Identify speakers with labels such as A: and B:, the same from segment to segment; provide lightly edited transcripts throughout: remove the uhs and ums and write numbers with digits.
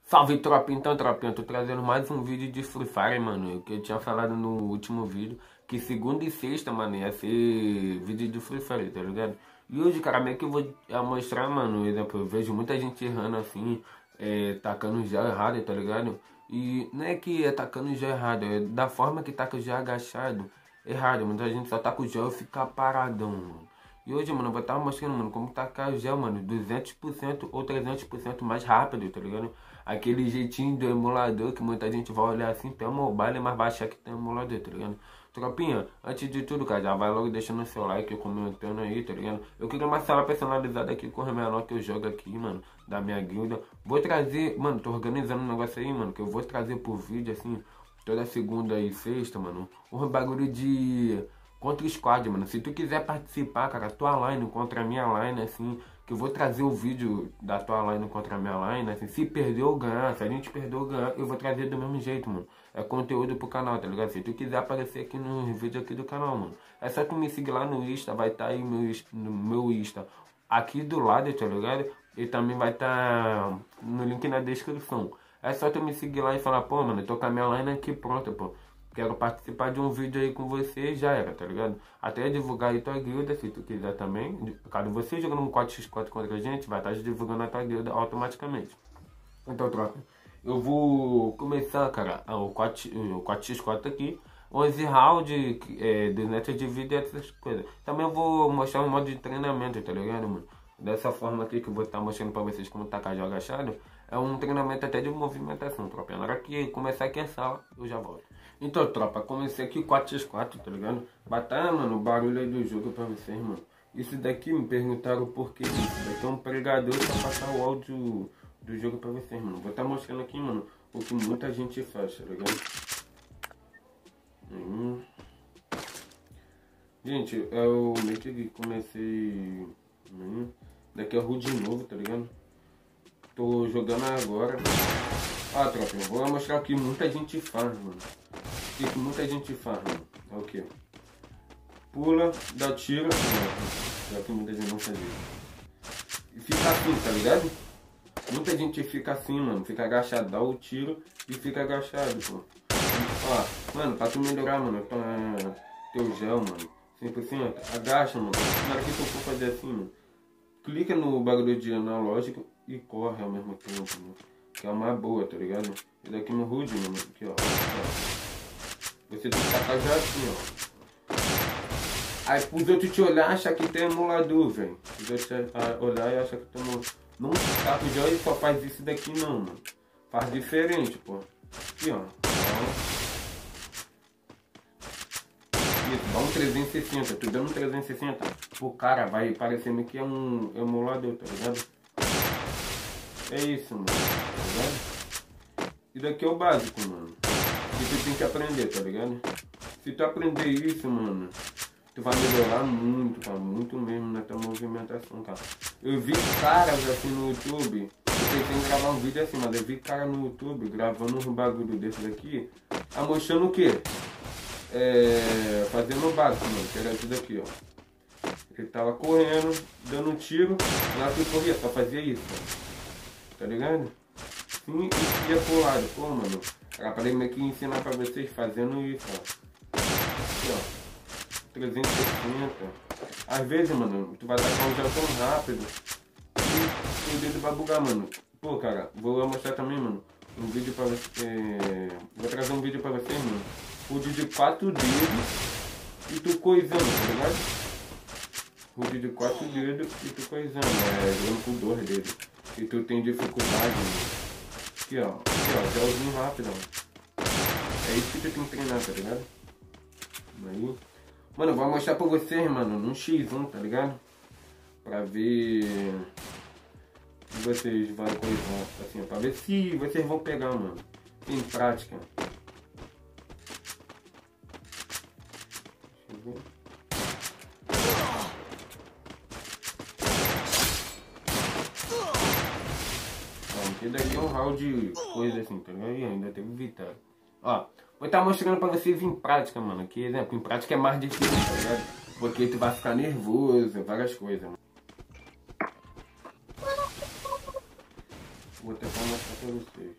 A: Salve tropinha, então tropinha, tô trazendo mais um vídeo de Free Fire, mano, que eu tinha falado no último vídeo, que segunda e sexta, mano, ia ser vídeo de Free Fire, tá ligado? E hoje, cara, meio que eu vou mostrar, mano, exemplo, eu vejo muita gente errando assim, tacando gel errado, tá ligado? E não é que é tacando gel errado, é da forma que taca o gel agachado, errado, muita gente só taca o gel e fica paradão, mano. E hoje, mano, eu vou estar mostrando, mano, como tacar o gel, mano, 200% ou 300% mais rápido, tá ligado? Aquele jeitinho do emulador que muita gente vai olhar assim, tem um mobile, mas vai achar que tem um emulador, tá ligado? Tropinha, antes de tudo, cara, já vai logo deixando o seu like, comentando aí, tá ligado? Eu queria uma sala personalizada aqui com o menor que eu jogo aqui, mano, da minha guilda. Vou trazer, mano, tô organizando um negócio aí, mano, que eu vou trazer por vídeo, assim, toda segunda e sexta, mano, um bagulho de contra squad, mano. Se tu quiser participar, cara, tua line contra a minha line, assim, que eu vou trazer o vídeo da tua line contra a minha line, assim, se perder ou ganhar, se a gente perder ou ganhar, eu vou trazer do mesmo jeito, mano. É conteúdo pro canal, tá ligado? Se tu quiser aparecer aqui no vídeo aqui do canal, mano, é só tu me seguir lá no Insta, vai estar aí no meu Insta aqui do lado, tá ligado? E também vai estar no link na descrição. É só tu me seguir lá e falar, pô, mano, eu tô com a minha line aqui pronta, pô. Quero participar de um vídeo aí com você, já era, tá ligado? Até divulgar aí tua guilda, se tu quiser também. Caso você jogando um 4x4 contra a gente, vai estar divulgando a tua guilda automaticamente. Então, troca. Eu vou começar, cara, o 4x4 aqui. 11 rounds, 200 de vida e essas coisas. Também eu vou mostrar um modo de treinamento, tá ligado, mano? Dessa forma aqui que eu vou estar mostrando pra vocês como tacar jogo agachado. É um treinamento até de movimentação, tropa. Na hora que começar aqui a sala, eu já volto. Então, tropa, comecei aqui o 4x4, tá ligado? Batalha, mano, o barulho aí do jogo pra vocês, mano. Isso daqui me perguntaram por que isso daqui é um pregador pra passar o áudio do jogo pra vocês, mano. Vou estar mostrando aqui, mano, o que muita gente faz, tá ligado? Gente, eu meio que comecei... Daqui é ruim de novo, tá ligado? Tô jogando agora. Ah, tropa, eu vou mostrar o que muita gente faz, mano. O que muita gente faz, mano. É o que? Pula, dá tiro. Não, é que muita gente não faz isso. E fica assim, tá ligado? Muita gente fica assim, mano. Fica agachado, dá o tiro e fica agachado, pô. Ó, mano, pra tu melhorar, mano, teu gel, mano. 100%, agacha, mano. Na hora que tu for fazer assim, mano, clica no bagulho de analógico e corre ao mesmo tempo, mano. Que é uma boa, tá ligado? E daqui no HUD, mano, aqui, ó. Você tem que tacar já assim, ó. Aí pros outros te olhar, achar que tem emulador, velho. Os outros olhar e achar que tem emulador. Não taca o gel e só faz isso daqui não, mano. Faz diferente, pô. Aqui, ó. Isso, dá um 360. Tu dando um 360, pô, cara, vai parecendo que é um emulador, tá ligado? É isso, mano, tá ligado? E daqui é o básico, mano. Que tu tem que aprender, tá ligado? Se tu aprender isso, mano, tu vai melhorar muito, cara. Muito mesmo na tua movimentação, cara. Eu vi caras assim no YouTube. Eu tentei gravar um vídeo assim, mas eu vi cara no YouTube gravando um bagulho desse daqui. Mostrando o quê? Fazendo o básico, mano. Que era isso daqui, ó. Ele tava correndo, dando um tiro. Lá que corria, só fazia isso, ó. Tá ligado? Sim, e ia pro lado. Pô, mano, era pra meio que ensinar pra vocês fazendo isso, ó. Aqui, ó. 360. Às vezes, mano, tu vai tacar um gel tão rápido e o dedo vai bugar, mano. Pô, cara, vou mostrar também, mano, um vídeo pra você. Vou trazer um vídeo pra vocês, mano. Rude de 4 dedos e tu coisando, tá ligado? Rude de 4 dedos e tu coisando. Jogando com 2 dedos. E tu tem dificuldade, mano. Aqui, ó, gelzinho rápido, ó. É isso que tu tem que treinar, tá ligado? Aí. Mano, eu vou mostrar pra vocês, mano, num X1, tá ligado? Pra ver se vocês vão coisar, assim, pra ver se vocês vão pegar, mano, em prática. Deixa eu ver. Esse daqui é um round de coisa assim, tá ligado? E ainda teve vitória. Ó, vou estar mostrando pra vocês em prática, mano. Que exemplo, em prática é mais difícil, tá ligado? Porque tu vai ficar nervoso, várias coisas, mano. Vou tentar mostrar pra vocês.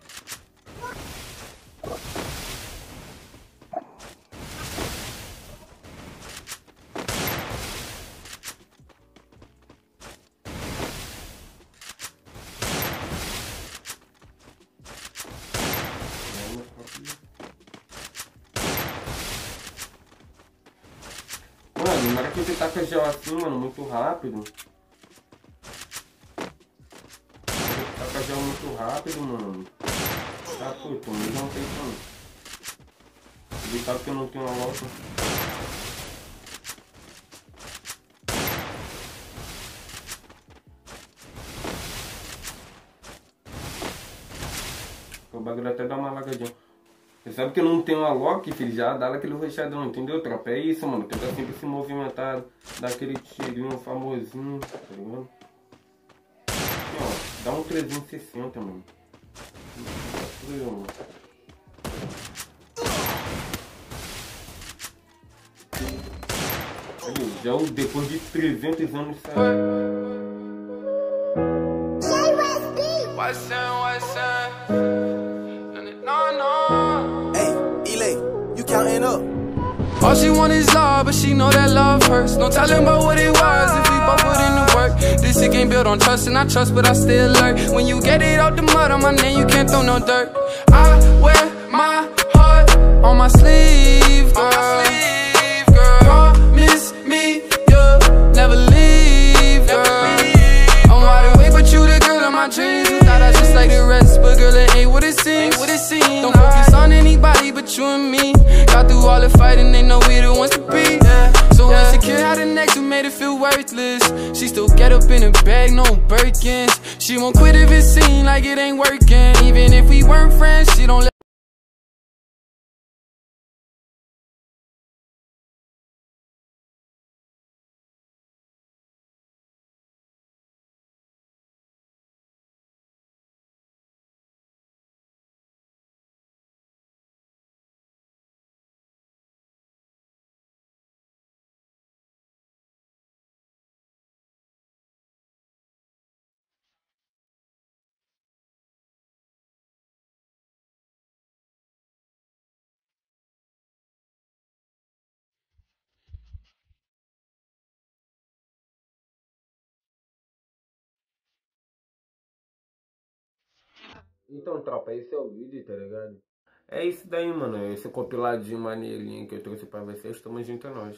A: Mano, na hora que você taca gel assim, mano, muito rápido. Taca gel muito rápido, mano. Tá puto, mas não tem como. Ele sabe que eu não tenho uma volta. O bagulho até dá uma lagadinha. Você sabe que eu não tenho a lock, filho, já dá aquele roxadão, entendeu, tropa? É isso, mano. Tenta sempre se movimentar, dar aquele tirinho famosinho, tá ligado? Aqui, ó, dá um 360, mano. Já depois de 300 anos saiu.
B: Counting up. All she want is love, but she know that love hurts. No telling about what it was if we both put in the work. This shit ain't built on trust, and I trust, but I still lurk. When you get it out the mud on my name, you can't throw no dirt. I wear my heart on my sleeve, girl. Promise me you'll never leave, girl. I'm wide awake, but you the girl of my dreams. You thought I just like the rest, but girl, it ain't what it seems. Don't focus on anybody but you and me. Got through all the fighting, they know we the ones to be. So insecure, how the next who made it feel worthless. She still get up in a bag, no Birkins. She won't quit if it seem like it ain't working. Even if we weren't friends, she don't let.
A: Então, tropa, esse é o vídeo, tá ligado? É isso daí, mano. Esse compiladinho maneirinho que eu trouxe pra vocês. Tamo junto, é nóis.